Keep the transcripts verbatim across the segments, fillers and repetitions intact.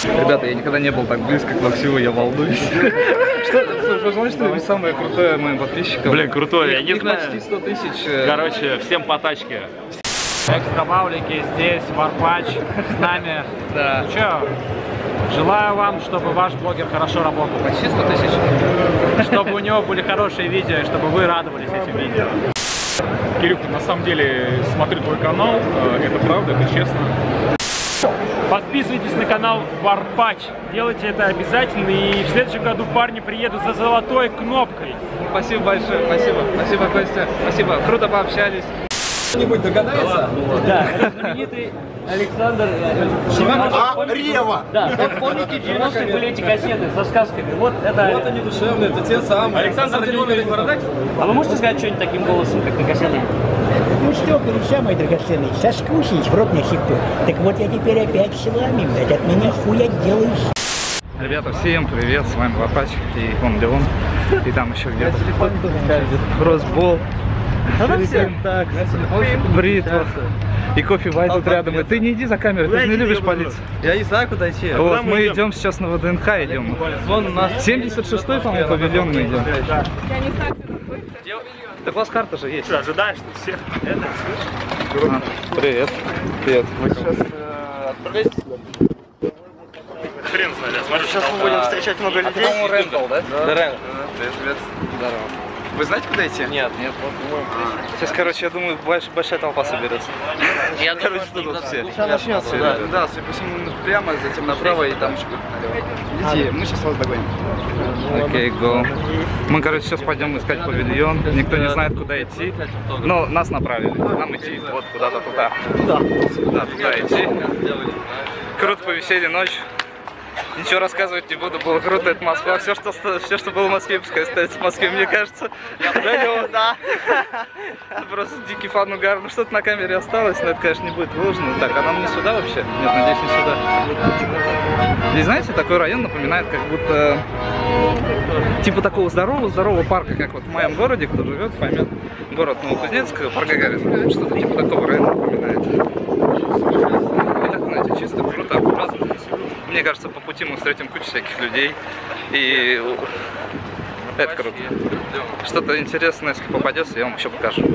Ребята, я никогда не был так близко к Максиму, я волнуюсь. Что, вы знаете, что вы самое крутое моим подписчикам? Блин, крутой, я не знаю. Почти сто тысяч. Короче, всем по тачке. Экстра-баулики здесь, Варпач с нами. Да. Ну чё, желаю вам, чтобы ваш блогер хорошо работал. Почти сто тысяч. Чтобы у него были хорошие видео, и чтобы вы радовались этим видео. Кирюх, на самом деле, смотрю твой канал, это правда, это честно. Подписывайтесь на канал Варпач, делайте это обязательно, и в следующем году парни приедут за золотой кнопкой. Спасибо большое, спасибо. Спасибо, Костя. Спасибо, круто пообщались. Кто-нибудь догадается? Да, знаменитый Александр Рева! Да, помните, в девяностых были эти кассеты со сказками? Вот это... Вот они душевные, это те самые. Александр Леонидович Бородач? А вы можете сказать что-нибудь таким голосом, как на кассете? Ну что, корешка мои драгоценные, соскучились, в рот мне хипы. Так вот я теперь опять с вами, блядь, от меня хуй отделаешь. Ребята, всем привет, с вами Варпач и он Леон. И там еще где-то Росбол. А там все так, бритва. И кофе Вай тут рядом. И ты не иди за камерой, ты же не любишь палиться. Я не знаю, куда идти. Вот, мы идем сейчас на ВДНХ, идем. Вон у нас семьдесят шестой, по-моему, павильон мы идем. Так у вас карта же есть. Что, ожидаешь ты всех? Это, а, привет. Привет. Вы сейчас отправляетесь? хрен знает, смотри, Сейчас мы будем встречать много людей. А по-моему, Рэндалл, да? Да, Рэндалл. Привет. Здорово. Вы знаете, куда идти? Нет. Нет. Сейчас, короче, я думаю, больш, большая толпа соберется. Я короче, тут все. Сейчас начнется, да. Да, судя по всему, прямо, затем направо и там еще налево. Идите, мы сейчас вас догоним. Окей, go. Мы, короче, сейчас пойдем искать павильон. Никто не знает, куда идти. Но нас направили. Нам идти вот куда-то туда. Туда. Да, туда идти. Круто повесели ночь. Ничего рассказывать не буду, было круто, это Москва. Все, что, все, что было в Москве, пускай остается в Москве, мне кажется. Да, да. Просто дикий фан угар. Ну что-то на камере осталось, но это, конечно, не будет выложено. Так, а нам не сюда вообще? Нет, надеюсь, не сюда. Здесь, знаете, такой район напоминает, как будто типа такого здорового-здорового парка, как вот в моем городе, кто живет, поймет. Город Новокузнецк, парк Гагарина. Что-то типа такого района напоминает. И так, знаете, чисто, круто, аккуратно. Мне кажется, по пути мы встретим кучу всяких людей, и это круто. Что-то интересное, если попадется, я вам еще покажу.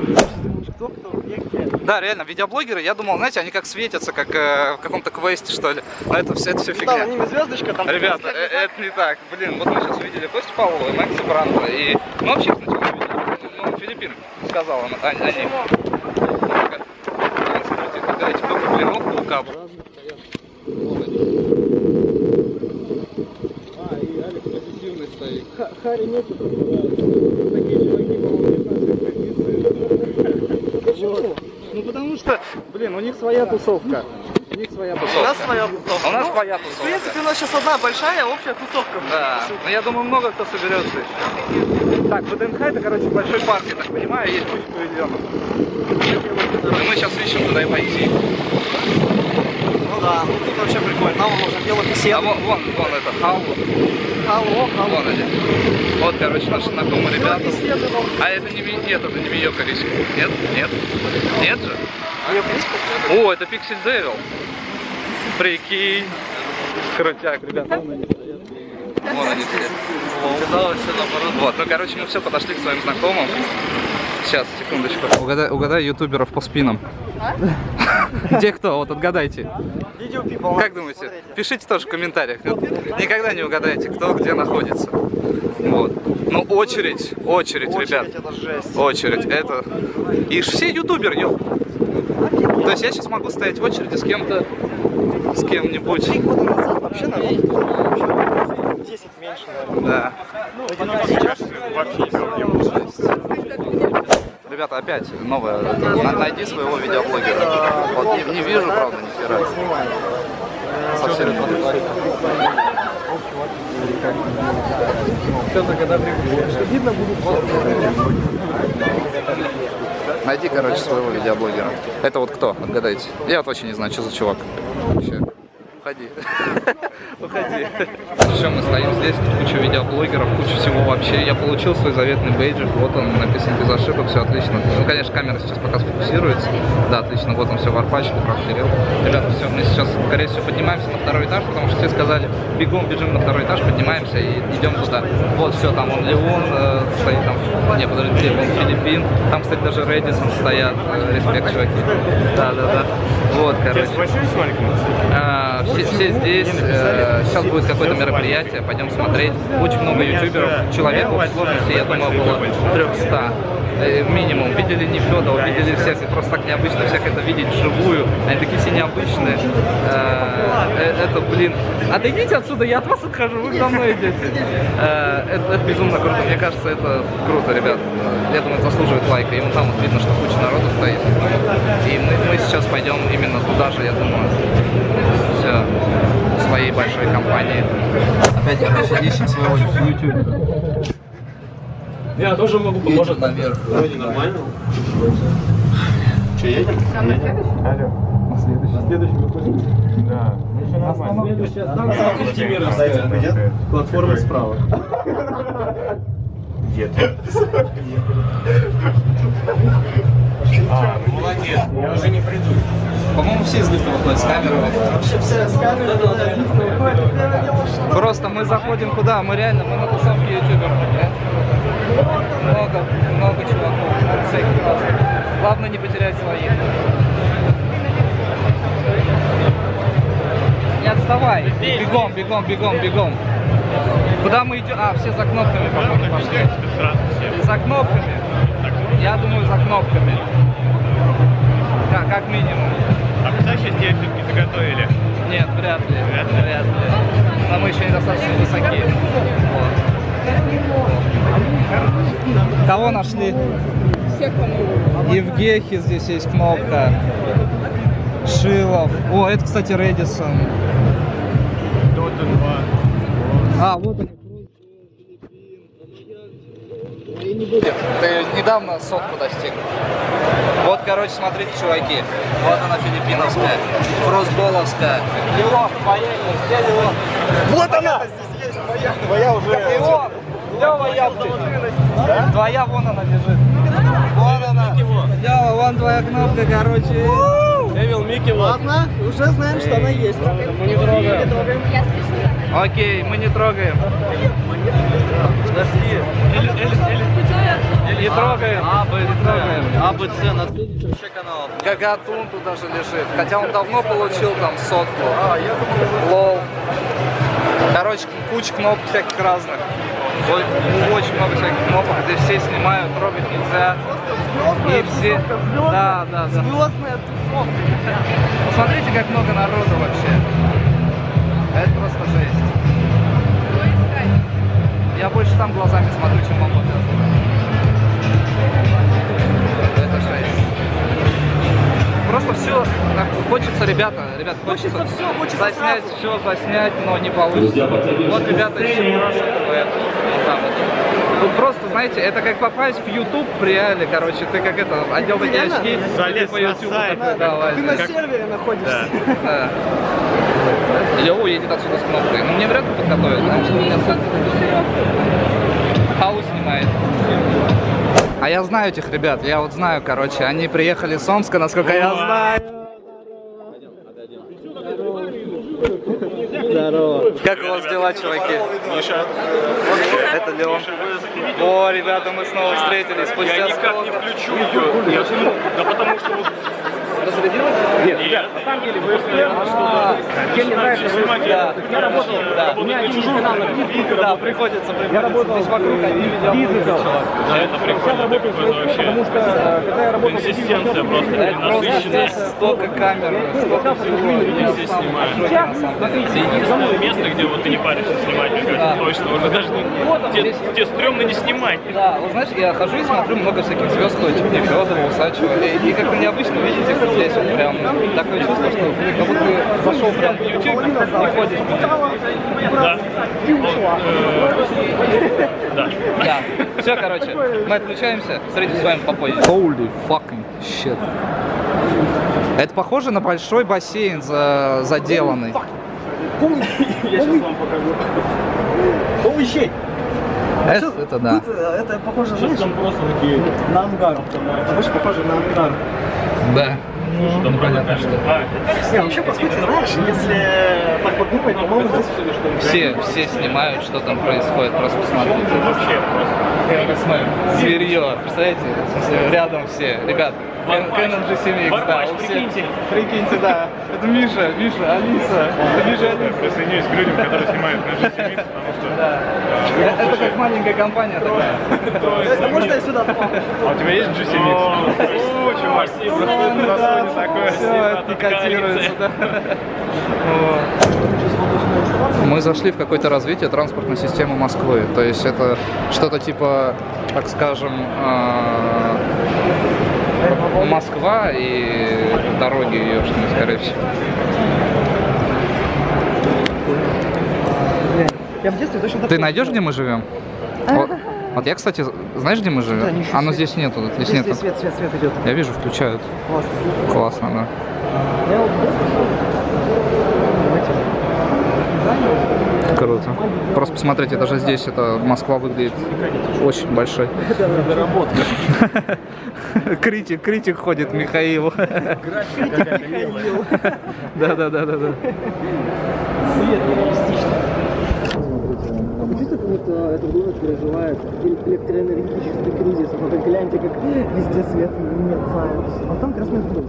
Да, реально, видеоблогеры, я думал, знаете, они как светятся, как э, в каком-то квесте, что ли. Но это все, это все фигня. Да, за ними звездочка там. Ребята, э, это не так. Блин, вот мы сейчас увидели Костю Павлова и Макса Бранта, и мы вообще сначала увидели, ну, Филиппин сказал он о, о них. Дайте только блинов, паука. Хари нету, такие чуваки, по-моему, ну потому что, блин, у них своя тусовка. У них своя тусовка. У нас своя тусовка. У нас Ну, своя В тусовка. принципе, у нас сейчас одна большая общая тусовка. Да, но я думаю, много кто соберется. Так, ВДНХ это, короче, большой парк, я так понимаю, есть куча павильонов. И мы сейчас ищем туда и пойти. Ну да, ну тут вообще прикольно. Нам можно делать беседу. А вон, вон, вон это Халло. Алло, алло. Вон они. Вот, короче, наши знакомые ребята. А это не, нет, это не Миё Корейский. Нет? Нет? Нет же? О, это Пиксель Девил. Прикинь. Крутяк, ребята. Вон они стоят. Вон они все. Вот, ну, короче, мы все подошли к своим знакомым. Сейчас, секундочку. Угадай, угадай ютуберов по спинам. А? Где кто? Вот отгадайте. Video people. Как думаете? Пишите тоже в комментариях. Никогда не угадаете, кто где находится. Вот. Ну, очередь, очередь, ребят. Это жесть. Очередь, это... И все ютуберы, ё. То есть я сейчас могу стоять в очереди с кем-то, с кем-нибудь. Три года назад вообще народ десять меньше, наверное. Да. Ну, сейчас вообще Ребята, опять новое. Это, найди своего видеоблогера. Вот не, не вижу, правда, ни хера. Совсем не вижу. Найди, короче, своего видеоблогера. Это вот кто? Отгадайте. Я вот очень не знаю, что за чувак. Вообще. уходи. Уходи. Все, мы стоим здесь, куча видеоблогеров, куча всего вообще. Я получил свой заветный бейджик, вот он, написан без ошибок, все отлично. Ну, конечно, камера сейчас пока сфокусируется. Да, отлично, вот он все, варпач, профтерил. Ребята, все, мы сейчас, скорее всего, поднимаемся на второй этаж, потому что все сказали, бегом, бежим на второй этаж, поднимаемся и идем туда. Вот, все, там он Леон, э, стоит там, не, подожди, он Филиппин, там, кстати, даже Редисон стоят, э, респект, чуваки. Да, да, да. Вот, короче. А, все, все здесь. Э, сейчас будет какое-то мероприятие, пойдем смотреть. Очень много ютуберов. Человек в сложности, я думаю, было триста. Э, минимум. Видели Нефёдова, видели всех. И просто так необычно всех это видеть вживую. Они такие все необычные. Э, это, блин. Отойдите отсюда, я от вас отхожу, вы за мной идете. Э, это, это безумно круто. Мне кажется, это круто, ребят. Я думаю, это заслуживает лайка. И вон там вот видно, что куча народу стоит. И мы, мы сейчас пойдем именно туда же, я думаю. Все. Своей большой компании. Опять, короче, ищем своего ютубера. Я тоже могу поможет наверх. Вроде нормально. Че, едем? Алло. На следующий. На следующий выпуск. Да. Следующая станция. Платформа справа. Нет. А, молодец. Я уже не приду. По-моему, все из лифта выходят с камеры. Вообще все с камеры, да, из лифта выходят. Первое дело, что... Просто мы заходим куда? Мы реально, мы на тусовке ютуберов. Много, много чуваков, много всяких разных. Главное не потерять своих. Не отставай. Бегом, бегом, бегом, бегом. Куда мы идем? А, все за кнопками, по-моему, пошли. За кнопками? Я думаю, за кнопками. Да, как минимум. А представь, сейчас тебя все-таки заготовили. Нет, вряд ли. Вряд ли, вряд ли. Но мы еще недостаточно высоки. Вот. Кого нашли? Евгехи, здесь есть кнопка. Шилов. О, это, кстати, Редисон. Дота два. А, вот они. Ты недавно сотку достиг. Вот, короче, смотрите, чуваки. Вот она, филиппиновская, фростболовская. Леон, поехали, где Леон? Вот она! Здесь есть твоя. Твоя уже. Леон! Лева, я, да? Твоя, вон она лежит. Вон она. Лева, вон твоя кнопка, короче. Эвил Микки, Ладно, уже знаем, что она есть. Мы не трогаем. Окей, мы не трогаем. Не трогаем. А, Б, не трогаем. А, Б, С, на вообще канал. Гагатун тут даже лежит. Хотя он давно получил там сотку. А, я думаю, лол. Короче, куча кнопок всяких разных. Очень много всяких кнопок. Здесь все снимают, трогать нельзя. И все. Да, да, да. Звездная тусовка. Посмотрите, как много народу вообще. Это просто жесть. Я больше там глазами смотрю, чем вам показываю. Это жесть. Просто все так, хочется, ребята, ребят, хочется, Хочется все, хочется заснять сразу. все, заснять, но не получится. Вот ребята еще спрашивают, вот там вот. Тут просто, знаете, это как попасть в YouTube в реале, короче, ты как это, одел такие реально? очки, Залез и по на YouTube сайт. такой, давай. Ты на Как- сервере находишься. Да. Или уедет отсюда с кнопкой. Ну мне вряд ли подготовят, потому что у меня хаус снимает. А я знаю этих ребят, я вот знаю, короче, они приехали из Омска, насколько я знаю. Здорово. Как у вас дела, чуваки? Миша. Это Леон. О, ребята, мы снова встретились спустя Я никак не включу ее. Я думаю, да потому что вот... Разрядилась? Нет, нет. На самом деле, вы А, мне не нравится снимать. Да. Я работал, Да. у меня один канал на бизнесе. Да, приходится, приходится. Я работал здесь вокруг одни видео. Да, это прикольно. Прикольно вообще. Потому что, когда я работал... Консистенция просто Это просто насыщенная. здесь столько камер, столько всего. Я здесь снимаю. Это единственное место, где вот ты не паришься снимать, мне кажется, точно. Уже даже ну, тебе, тебе стрёмно не снимать. Да, вот знаешь, я хожу и смотрю много всяких звезд, типа Нефёдова, Усачева, и, и как-то необычно видеть их здесь, вот прям такое чувство, что как будто ты зашел прям в YouTube и ходишь. Да. Вот, э, да. Да. Все, короче, мы отключаемся, встретимся с вами попозже. Holy fucking shit. Это похоже на большой бассейн за, заделанный. Я сейчас вам покажу. Овощей. Это да. Тут э, это похоже, знаешь, просто такие на ангар. Это больше похоже на ангар. Да. Там понятно, что... Не, вообще, по сути, знаешь, если так вот думать, по-моему, здесь Все, все снимают, что там происходит, просто посмотрите. Вообще просто. Зверье, представляете? В смысле, рядом все. Ребят, Canon джи семь икс, да, у всех. Прикиньте. Прикиньте, да. Это Миша, Миша, Алиса. Это Миша, Алиса. Присоединяюсь к людям, которые снимают на джи семь икс, потому что... Да. Это как маленькая компания такая. Это можно я сюда попал? А у тебя есть джи семь икс? О, чувак, просто на фоне такое. Все, это не котируется, да. Мы зашли в какое-то развитие транспортной системы Москвы. То есть это что-то типа, так скажем, Москва и дороги ее, скорее всего. Я в детстве точно так. Ты найдешь, где мы живем? Вот, вот я, кстати, знаешь, где мы живем? Да, ничего А, ну себе. здесь нету, здесь Здесь, нету. здесь свет, свет, свет идет. Я вижу, включают. Классно. Классно, да. Я вот Круто. Просто посмотрите, даже здесь это Москва выглядит очень большой. это доработка. Критик, критик ходит, Михаил. Да, да, да, да, да. Свет реалистичный. Чувствую, как будто этот город переживает электроэнергетический кризис. Вот гляньте, как везде свет мерцает. А там как раз метро.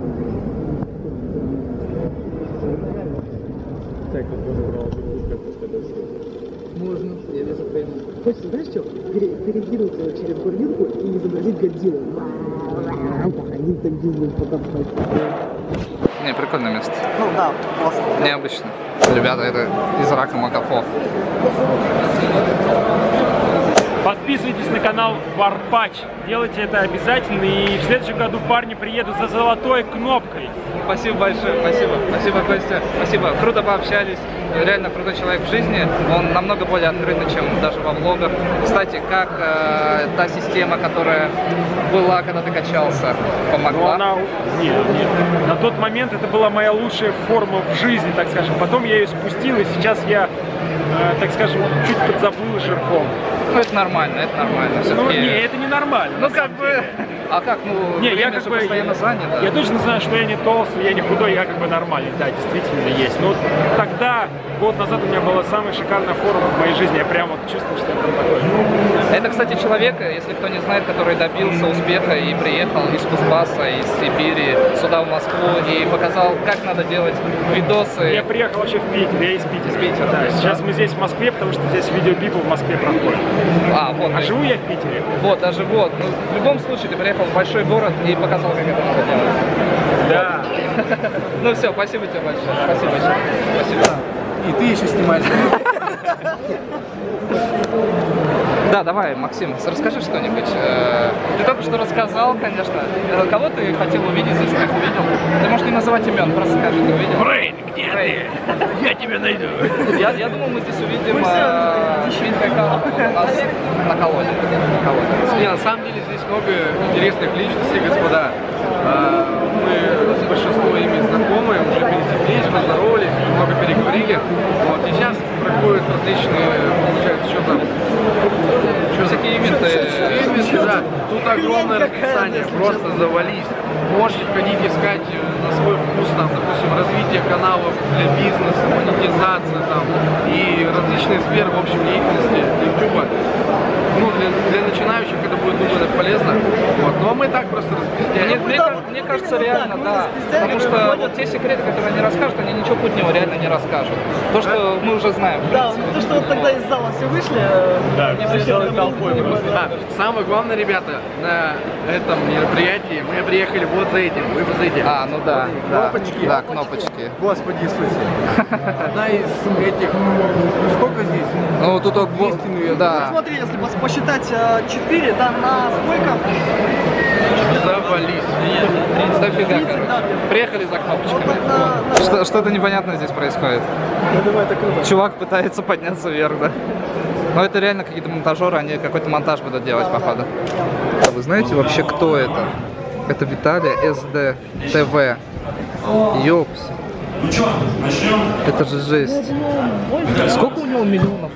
Можно, я вижу прямо. Хочется, знаешь что, перегнуться через бурнинку и изобразить Годзиллу. Походить так дизель, потоптать. Не, прикольное место. Ну да, классно. Необычно. Ребята, это из рака Макафо. Подписывайтесь на канал Варпач. Делайте это обязательно. И в следующем году парни приедут за золотой кнопкой. Спасибо большое, спасибо. Спасибо, Костя. Спасибо. Круто пообщались. Реально крутой человек в жизни. Он намного более открытый, чем даже во влогах. Кстати, как э, та система, которая была, когда ты качался, помогла? Но она... Нет, нет. На тот момент это была моя лучшая форма в жизни, так скажем. Потом я ее спустил, и сейчас я, э, так скажем, чуть подзабыл жирком. Ну, это нормально, это нормально. Ну, Все-таки... не, это не нормально. Ну, как бы... А как, ну, Не, я время как же бы, постоянно занят. Да? Я точно знаю, что я не толстый, я не худой, я как бы нормальный, да, действительно есть. Но вот тогда, год назад у меня была самая шикарная форма в моей жизни, я прям вот чувствую, что я там такой. Это, кстати, человек, если кто не знает, который добился успеха и приехал из Кузбасса, из Сибири сюда, в Москву, и показал, как надо делать видосы. Я приехал вообще в Питер, я из Питера. Из Питера, да. да. Сейчас мы здесь в Москве, потому что здесь видеобипы в Москве проходят. А, вот. А живу я в Питере. Вот, даже вот. Ну, в любом случае, ты приехал в большой город и показал, как это надо делать. Да. Ну все, спасибо тебе большое. Спасибо большое. Спасибо. И ты еще снимаешь. Да, давай, Максим, расскажи что-нибудь. Ты только что рассказал, конечно. Кого ты хотел увидеть, если ты их увидел? Ты можешь не называть имен, просто скажи, ты увидел. Брейн, где ты? Я тебя найду. Я, я думал, мы здесь увидим э, Дмитрия Калова у нас на колоде. На колоде. Не, на самом деле здесь много интересных личностей, господа. А, мы с большинством ими знакомы, уже пересеклись, поздоровались, много переговорили. Вот, и сейчас проходят различные, получается, что там? Что всякие ивенты? Ивенты, да. Тут огромное расписание, просто завались. Можете ходить искать на свой вкус, там, допустим, развитие каналов для бизнеса, монетизация там, и различные сферы, в общем, деятельности YouTube. Ну, для, для начинающих это будет, думаю, полезно. Вот. Ну, а мы так просто распиздяем. Мне, мне, мне кажется, реально, да. Потому что вот те секреты, которые они расскажут, они ничего путнего реально не расскажут. То, что мы уже знаем. Да, то, что вот тогда из зала все вышли, Да, не все сделали толпой просто. Да, самое главное, ребята, на этом мероприятии мы приехали вот за этим, вы вот за этим. А, ну да, да, Кнопочки. да, кнопочки. Господи Иисусе. Одна из этих, сколько здесь? Ну, тут вот, да. Смотри, если пос- посчитать четыре, да, на сколько? Завались. Дофига, тридцать, короче. да. Приехали за Вот кнопочками. так на, на... Что, что-то непонятное здесь происходит. Я думаю, это круто. Чувак пытается подняться вверх, да. Но это реально какие-то монтажеры, они какой-то монтаж будут делать, походу. А вы знаете вообще, кто это? Это Виталий СД ТВ. Ёпс. Ну что, начнем? Это же жесть. Сколько у него миллионов?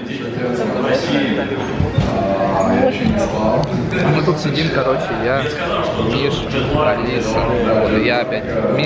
Мы тут сидим, короче, я, Миш, Алиса, вот, я опять.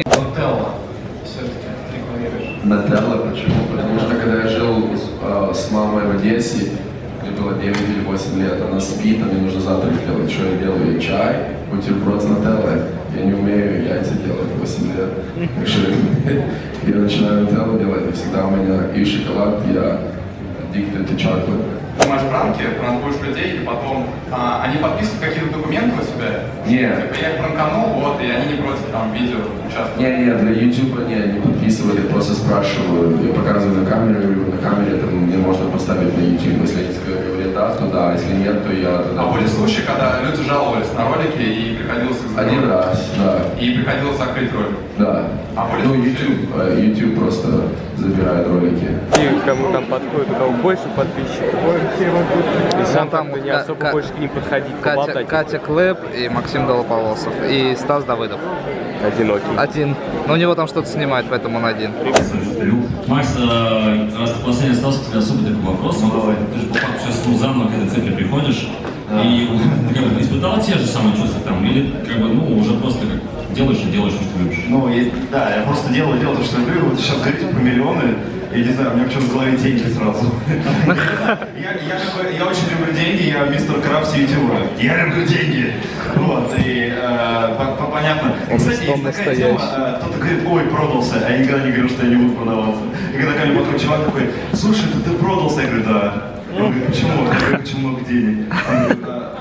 Нателла, почему? Потому что когда я жил э, с мамой в Одессе, мне было девять или восемь лет, она спит, а мне нужно завтрак делать. Что я делаю? Ей чай, бутерброд с нателлой. Я не умею яйца делать в восемь лет. Так что я начинаю нателлу делать, и всегда у меня и шоколад, я addicted to chocolate. Снимаешь пранки, пранкуешь людей, и потом а, они подписывают какие-то документы у себя? Нет. Типа я пранканул, вот, и они не против там видео участвовать? Нет, нет, для YouTube не, не подписывают, я просто спрашиваю, я показываю на камеру, я говорю, на камере это мне можно поставить на YouTube, если они говорят да, то да, если нет, то я тогда... А были случаи, когда люди жаловались на ролики и приходилось их закрыть? Один раз, да. И приходилось закрыть ролик? Да. А были ну, YouTube, YouTube просто забирает ролики. И кому там подходит, у кого больше подписчиков, и сам там не особо больше к ним подходить, Катя, Катя Клэп и Максим Голополосов и Стас Давыдов. Одинокий. Один. Но у него там что-то снимает, поэтому он один. Макс, раз ты последний остался, у тебя особый такой вопрос. Ну, давай. Ты же по факту сейчас ну, заново к этой цифре приходишь. Да. И ты как бы испытал те же самые чувства там? Или как бы, ну, уже просто как делаешь и делаешь, что любишь? Ну, и, да, я просто делаю, делаю то, что люблю. Вот сейчас говорите про миллионы. Я не знаю, у меня почему-то в голове деньги сразу. я, я, какой, я очень люблю деньги, я мистер Крабс ютубера. Я люблю деньги. Вот, и э, по, по, понятно. Кстати, есть такая тема, э, кто-то говорит, ой, продался, а я никогда не говорю, что я не буду продаваться. И когда ко мне подходит чувак такой, слушай, ты, ты продался? Я говорю, да. Он говорит, почему? Я говорю, очень много денег. Он говорит,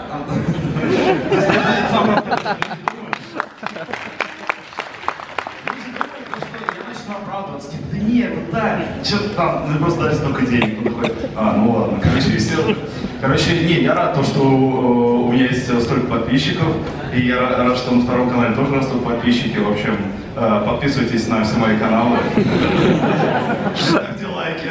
да нет, ну так, что-то там, ну просто дай столько денег, он такой, а, ну ладно, короче, все. Короче, не, я рад, то, что у меня есть столько подписчиков, и я рад, что на втором канале тоже растут подписчики, в общем, подписывайтесь на все мои каналы, ставьте лайки.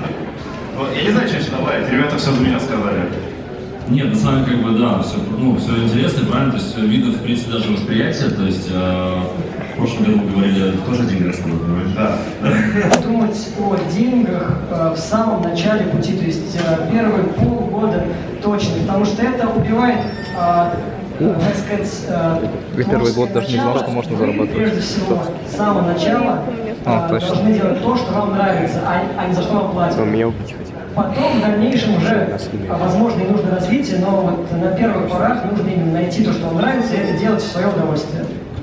Я не знаю, что еще добавить, ребята все за меня сказали. Нет, на самом деле, как бы, да, все, ну, все интересно, правильно, то есть видов, в принципе, даже восприятия, то есть э, в прошлом году мы говорили, тоже деньги рассказывали, да. Думать о деньгах э, в самом начале пути, то есть э, первые полгода точно, потому что это убивает, э, э, так сказать, э, первый год даже не знал, что можно зарабатывать. Прежде всего, с самого начала э, а, должны делать то, что вам нравится, а, а не за что вам платят. Потом в дальнейшем уже, возможно, и нужно развитие, но вот на первых порах нужно именно найти то, что вам нравится, и это делать в свое удовольствие.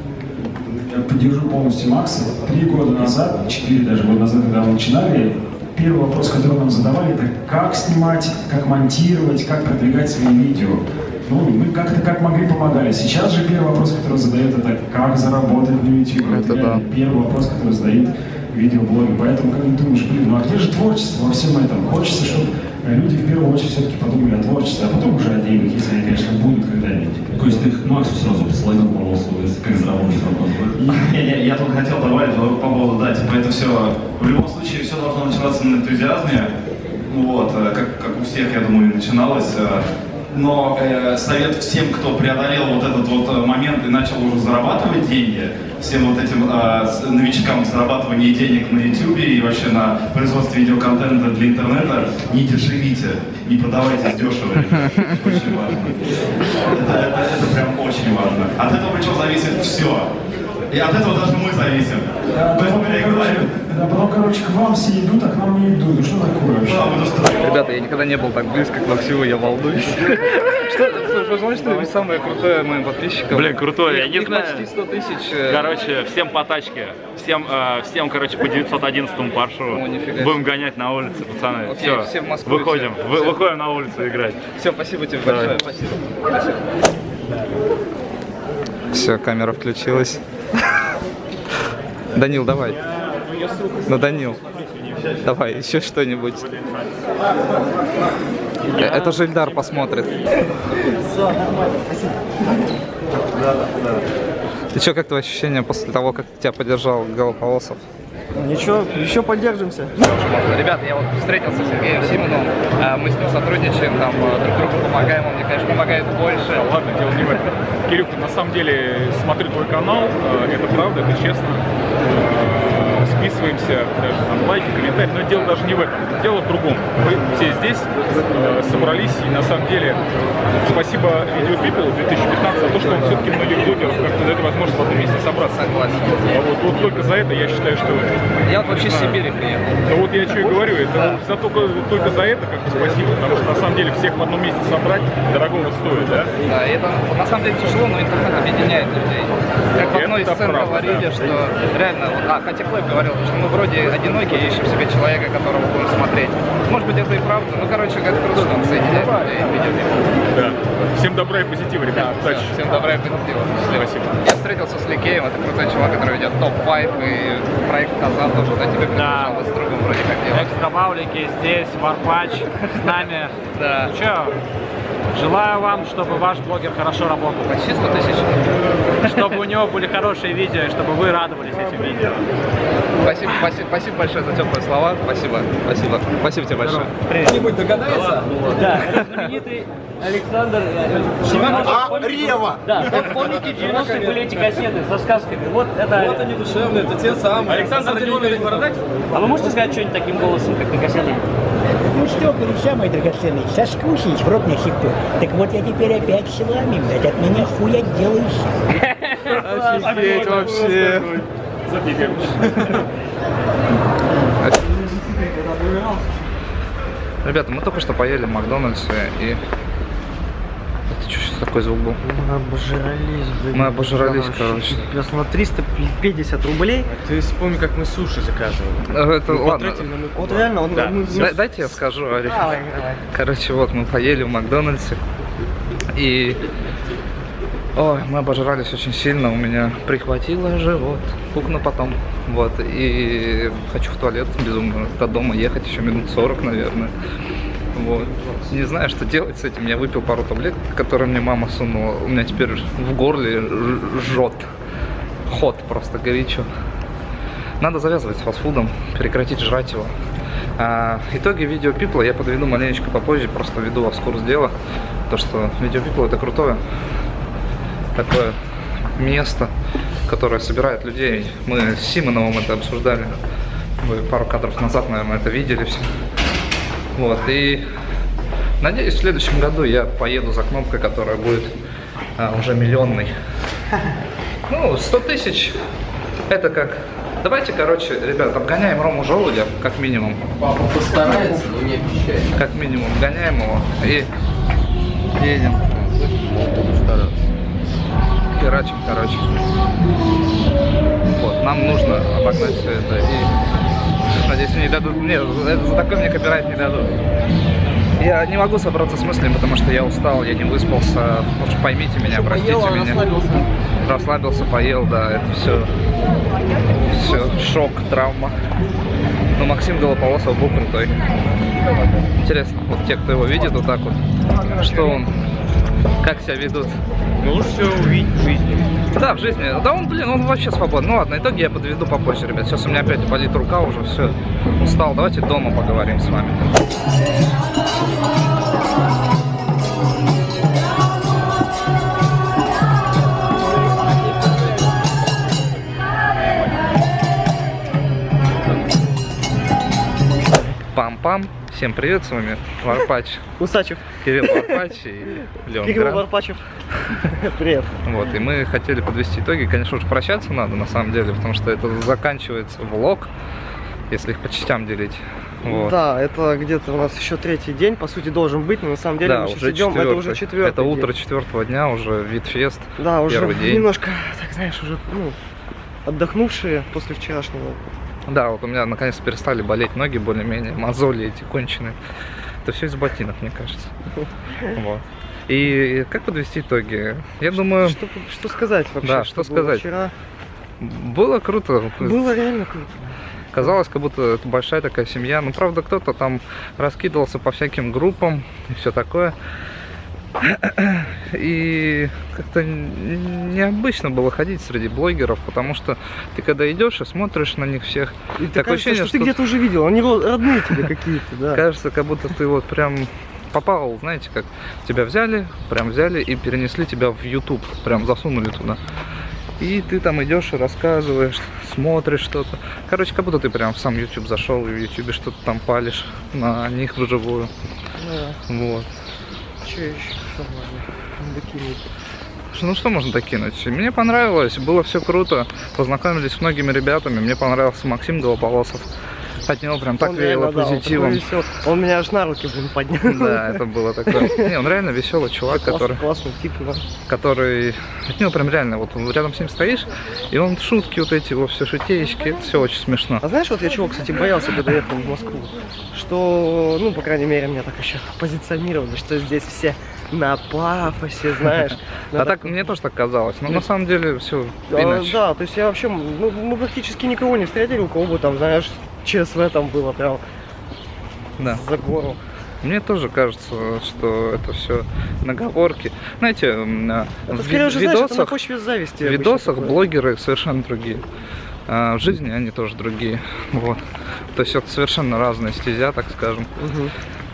Я поддержу полностью Макса. Три года назад, четыре даже года назад, когда мы начинали, первый вопрос, который нам задавали, это как снимать, как монтировать, как продвигать свои видео. Ну, мы как-то как могли помогали. Сейчас же первый вопрос, который задают, это как заработать на YouTube. Это, это да. Первый вопрос, который задают видеоблоги. Поэтому, как ты думаешь, блин, ну а где же творчество во всем этом? Хочется, чтобы люди в первую очередь все-таки подумали о творчестве, а потом уже о деньгах, если они, конечно, будут когда-нибудь. То есть ты к Максу сразу слайдом полосу, как заработать работу? Я, я, я тут хотел добавить по поводу, да, типа это все, в любом случае, все должно начинаться на энтузиазме, вот, как, как у всех, я думаю, начиналось. Но э, совет всем, кто преодолел вот этот вот момент и начал уже зарабатывать деньги, всем вот этим э, новичкам зарабатывания денег на YouTube и вообще на производстве видеоконтента для интернета, не дешевите, не продавайтесь дешево. Очень важно. Это, это, это прям очень важно. От этого причем зависит все. И от этого даже мы зависим. Да, потом, короче, да, потом, короче, к вам все идут, а к нам не идут. Ну что такое вообще? Ребята, я никогда не был так близко к Максиму, я волнуюсь. Что, вы знаете, что это самое крутое моим подписчикам? Блин, крутой, я не знаю. Почти сто тысяч. Короче, всем по тачке. Всем, э, всем, короче, по девятьсот одиннадцатому паршу. Будем гонять на улице, пацаны. Окей, все, все в Москву, выходим, все. Вы, выходим на улицу играть. Все, спасибо тебе большое. Спасибо. Спасибо. Все, камера включилась. Данил, давай. Ну, Данил, давай, еще что-нибудь. Это же Ильдар посмотрит. Ты что, как твои ощущения после того, как тебя поддержал Голополосов? Ничего, еще поддержимся. Ребята, я вот встретился с Сергеем Симоновым, мы с ним сотрудничаем, там, друг другу помогаем, он мне, конечно, помогает больше. Да, ладно, дело не в этом. Кирюха, на самом деле, смотрю твой канал, это правда, это честно. списываемся, даже там лайки, комментарии, но дело даже не в этом, дело в другом. Мы все здесь э, собрались, и на самом деле спасибо Video People две тысячи пятнадцать за то, что он все-таки многих блогеров как-то дает возможность в одном месте собраться. Согласен. А вот, вот только за это я считаю, что... Я вот вообще из Сибири приехал. Ну вот я что и говорю, это да. за только, только за это как бы спасибо, потому что на самом деле всех в одном месте собрать дорогого стоит, да? Да, это на самом деле тяжело, но интернет объединяет людей. Как в одной из сцен говорили, что реально, вот, а, Катя Клэп говорил, что мы вроде одинокие, ищем себе человека, которого будем смотреть. Может быть, это и правда, ну, короче, это круто, что он соединяет людей и видео. Да. Всем добра и позитива, ребят. Да, всем, всем добра и позитива. Спасибо. Я встретился с Ликеем, это крутой чувак, который ведет топ пять и проект Казан тоже, да, тебе принадлежал, с другом вроде как делать. Экстра Баулики здесь, Варпач с нами. Да. Ну что, желаю вам, чтобы ваш блогер хорошо работал. Почти сто тысяч. Чтобы у него были хорошие видео, и чтобы вы радовались этим видео. Спасибо, спасибо, спасибо большое за теплые слова. Спасибо, спасибо. Спасибо тебе большое. Кто-нибудь догадается? Да, это знаменитый Александр... А, Рева! Да, помните, в девяностых были эти кассеты со сказками. Вот это... Вот они душевные, это те самые. Александр Леонович Бородач. А вы можете сказать что-нибудь таким голосом, как на кассетах? Ну что, кореша мои драгоценные, соскучились в рот мне хипы. Так вот я теперь опять с вами, блядь, от меня хуй отделаешься. Офигеть вообще. Ребята, мы только что поели в Макдональдсе и... Это что сейчас такой звук был? Мы обожрались, блин. Мы обожрались, короче. Плюс на триста пятьдесят рублей. Ты вспомни, как мы суши заказывали. Это ладно. Вот реально, он... Да. Мы... Дай, дайте я скажу, Ари. Давай, давай. Короче, вот мы поели в Макдональдсе. И... Ой, мы обожрались очень сильно, у меня прихватило живот, пукну потом, вот, и хочу в туалет безумно, до дома ехать еще минут сорок, наверное, вот, не знаю, что делать с этим, я выпил пару таблеток, которые мне мама сунула, у меня теперь в горле жжет, ход просто горячо, надо завязывать с фастфудом, прекратить жрать его. А, итоги видео People я подведу маленечко попозже, просто введу вас в курс дела, то что видео People это крутое. Такое место, которое собирает людей. Мы с Симоновым это обсуждали. Вы пару кадров назад, наверное, это видели все. Вот, и надеюсь, в следующем году я поеду за кнопкой, которая будет а, уже миллионной. Ну, сто тысяч это как... Давайте, короче, ребят, обгоняем Рому Желудя, как минимум. Папа постарается, но не обещает. Как минимум, гоняем его и едем. Херачим, короче. Вот, нам нужно обогнать все это и надеюсь, мне не дадут. Нет, это, за такой мне копирайт не дадут. Я не могу собраться с мыслями, потому что я устал, я не выспался. Может, поймите меня, простите поел, меня. Расслабился. Расслабился, поел, да, это все, все шок, травма. Но Максим Голополосов был крутой. Интересно, вот те, кто его видит вот так вот, что он, как себя ведут. Ну все увидеть в жизни. Да, в жизни. Да он, блин, он вообще свободен. Ну ладно, итоги я подведу попозже, ребят. Сейчас у меня опять болит рука уже, все. Устал. Давайте дома поговорим с вами. Пам-пам. Всем привет, с вами Варпач. Усачев. Кирилл Варпач и Леон Кирилл Гран. Варпачев. Привет. Вот, и мы хотели подвести итоги. Конечно, уж прощаться надо, на самом деле, потому что это заканчивается влог, если их по частям делить. Вот. Да, это где-то у нас еще третий день, по сути, должен быть, но на самом деле да, мы сейчас уже идем, четвертый. это уже четвертый Это утро день. четвертого дня, уже Витфест. Да, уже первый день. немножко, так знаешь, уже ну, отдохнувшие после вчерашнего. Да, вот у меня наконец перестали болеть ноги более-менее, мозоли эти конченые. Это все из ботинок, мне кажется. Вот. И как подвести итоги? Я думаю... Что, что сказать вообще? Да, что, что сказать? Вчера... Было круто. Было реально круто. Казалось, как будто это большая такая семья. Ну, правда, кто-то там раскидывался по всяким группам и все такое. И как-то необычно было ходить среди блогеров, потому что ты когда идешь и смотришь на них всех, и такое кажется, ощущение, что ты где-то уже видел, они родные тебе какие-то, да. Кажется, как будто ты вот прям попал, знаете, как тебя взяли, прям взяли и перенесли тебя в YouTube, прям засунули туда. И ты там идешь и рассказываешь, смотришь что-то. Короче, как будто ты прям в сам YouTube зашел и в YouTube что-то там палишь на них вживую. Да. Вот. Че еще? Что можно докинуть? Ну что можно докинуть? Мне понравилось, было все круто. Познакомились с многими ребятами. Мне понравился Максим Голополосов. От него прям так Он веяло реально, да, позитивом. он, весел. Он меня аж на руки, блин, поднял. Да, это было такое. Не, он реально веселый чувак, Класс, который... Классный тип, да. Который... От него прям реально, вот рядом с ним стоишь, и он шутки вот эти, вот все шутеечки, это все очень смешно. А знаешь, вот я чего, кстати, боялся, когда ехал в Москву? Что, ну, по крайней мере, меня так еще позиционировали, что здесь все на пафосе, знаешь. А так, мне тоже так казалось, но на самом деле все А, иначе. да, то есть я вообще, ну, мы практически никого не встретили, у кого бы там, знаешь, ЧСВ там было прям Да. за гору. Мне тоже кажется, что это все наговорки. Знаете, Это в скорее уже, знаешь, это на видосах, почве зависти. в обычно видосах такое. блогеры совершенно другие. А в жизни они тоже другие. Вот. То есть это совершенно разная стезя, так скажем. Угу.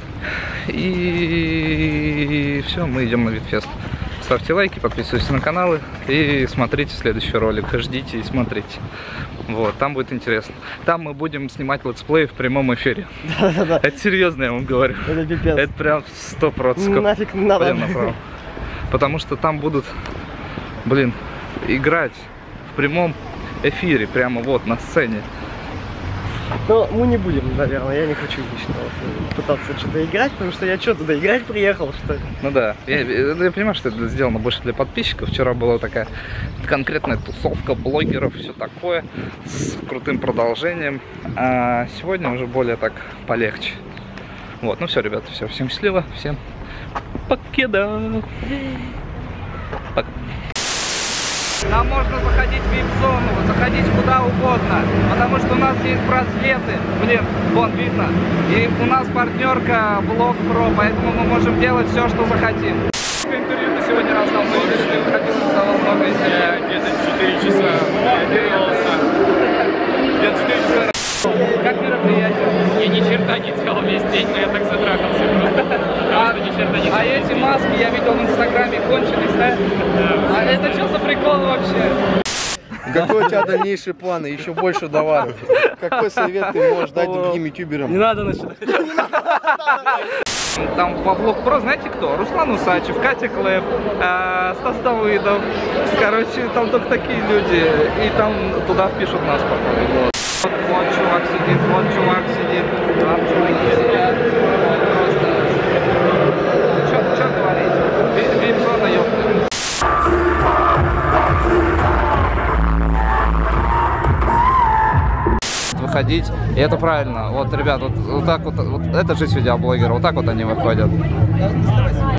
И все, мы идем на Витфест. Ставьте лайки, подписывайтесь на каналы и смотрите следующий ролик. Ждите и смотрите. Вот, там будет интересно. Там мы будем снимать летсплей в прямом эфире. Да-да-да. Это серьезно, я вам говорю. Это пипец. Это прям сто процентов. Нафиг не надо. Пойдем направо. Потому что там будут, блин, играть в прямом эфире, прямо вот на сцене. Но мы не будем, наверное, я не хочу лично пытаться что-то играть, потому что я что, туда играть приехал, что ли? Ну да, я, я понимаю, что это сделано больше для подписчиков. Вчера была такая конкретная тусовка блогеров, все такое, с крутым продолжением. А сегодня уже более так полегче. Вот, ну все, ребята, все, всем счастливо, всем покеда. Пока. Нам можно заходить в вип-зону, заходить куда угодно, потому что у нас есть браслеты, блин, вон видно, и у нас партнерка Vlog Pro, поэтому мы можем делать все, что захотим. Интервью ты сегодня раздал, мы видишь, ты выходил, раздавал много интервью. Я где-то четыре часа делался. Где-то четыре часа. Как мероприятие? Я ни черта не делал весь день, но я так затрахался просто. А, а эти маски я видел в инстаграме, кончились, да? Да. А это что за прикол вообще? Какой у тебя дальнейшие планы? Еще больше давай. Какой совет ты можешь дать другим ютуберам? Не надо начинать. Там по Vlog Pro, знаете кто? Руслан Усачев, Катя Клэп, э, Стас Давыдов. Короче, там только такие люди. И там туда впишут нас потом. Вот, вот чувак сидит, вот чувак сидит, там чуваки сидят. Просто... Чё, чё говорить? Вип-зона, ёпта. Выходить, и это правильно. Вот, ребят, вот, вот так вот, вот это жизнь видеоблогера, вот так вот они выходят.